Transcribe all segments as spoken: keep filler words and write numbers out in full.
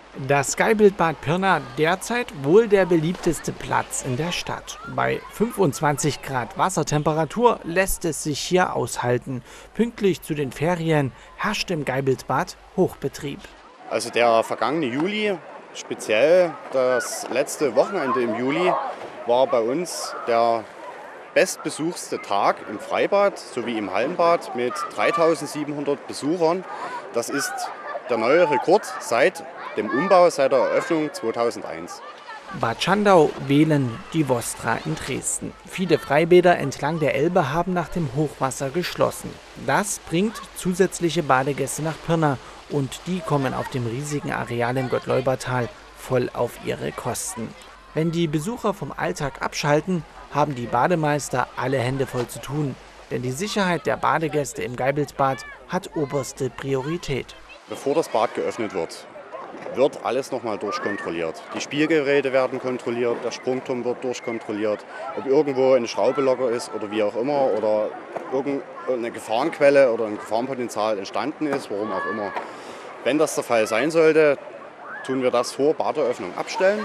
Das Skybiltbad Pirna derzeit wohl der beliebteste Platz in der Stadt. Bei fünfundzwanzig Grad Wassertemperatur lässt es sich hier aushalten. Pünktlich zu den Ferien herrscht im Geibiltbad Hochbetrieb. Also der vergangene Juli, speziell das letzte Wochenende im Juli, war bei uns der bestbesuchste Tag im Freibad sowie im Hallenbad mit dreitausendsiebenhundert Besuchern. Das ist der neue Rekord seit dem Umbau, seit der Eröffnung zweitausendeins. Bad Schandau wählen die Vostra in Dresden. Viele Freibäder entlang der Elbe haben nach dem Hochwasser geschlossen. Das bringt zusätzliche Badegäste nach Pirna und die kommen auf dem riesigen Areal im Gottleubertal voll auf ihre Kosten. Wenn die Besucher vom Alltag abschalten, haben die Bademeister alle Hände voll zu tun. Denn die Sicherheit der Badegäste im Geibiltbad hat oberste Priorität. Bevor das Bad geöffnet wird, wird alles nochmal durchkontrolliert. Die Spielgeräte werden kontrolliert, der Sprungturm wird durchkontrolliert, ob irgendwo eine Schraube locker ist oder wie auch immer oder irgendeine Gefahrenquelle oder ein Gefahrenpotenzial entstanden ist, warum auch immer. Wenn das der Fall sein sollte, tun wir das vor Baderöffnung abstellen.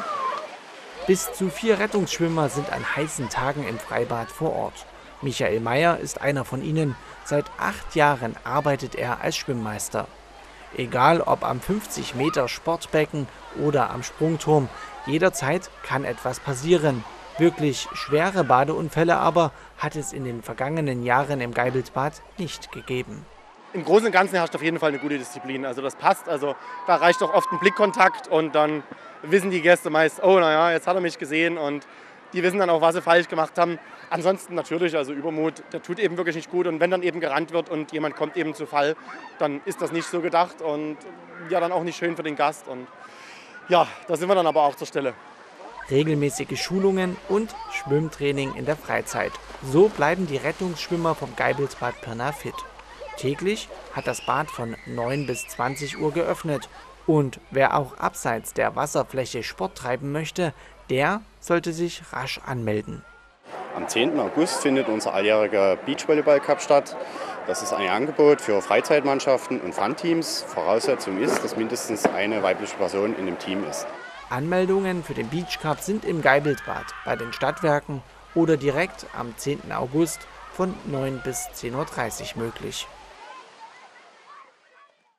Bis zu vier Rettungsschwimmer sind an heißen Tagen im Freibad vor Ort. Michael Meyer ist einer von ihnen. Seit acht Jahren arbeitet er als Schwimmmeister. Egal ob am fünfzig Meter Sportbecken oder am Sprungturm, jederzeit kann etwas passieren. Wirklich schwere Badeunfälle aber hat es in den vergangenen Jahren im Geibiltbad nicht gegeben. Im Großen und Ganzen herrscht auf jeden Fall eine gute Disziplin. Also das passt. Also da reicht doch oft ein Blickkontakt und dann wissen die Gäste meist, oh naja, jetzt hat er mich gesehen und die wissen dann auch, was sie falsch gemacht haben. Ansonsten natürlich, also Übermut, der tut eben wirklich nicht gut. Und wenn dann eben gerannt wird und jemand kommt eben zu Fall, dann ist das nicht so gedacht und ja dann auch nicht schön für den Gast. Und ja, da sind wir dann aber auch zur Stelle. Regelmäßige Schulungen und Schwimmtraining in der Freizeit. So bleiben die Rettungsschwimmer vom Geibiltbad Pirna fit. Täglich hat das Bad von neun bis zwanzig Uhr geöffnet. Und wer auch abseits der Wasserfläche Sport treiben möchte, der sollte sich rasch anmelden. Am zehnten August findet unser alljähriger Beachvolleyball-Cup statt. Das ist ein Angebot für Freizeitmannschaften und Fun-Teams. Voraussetzung ist, dass mindestens eine weibliche Person in dem Team ist. Anmeldungen für den Beach Cup sind im Geibiltbad, bei den Stadtwerken oder direkt am zehnten August von neun bis zehn Uhr dreißig möglich.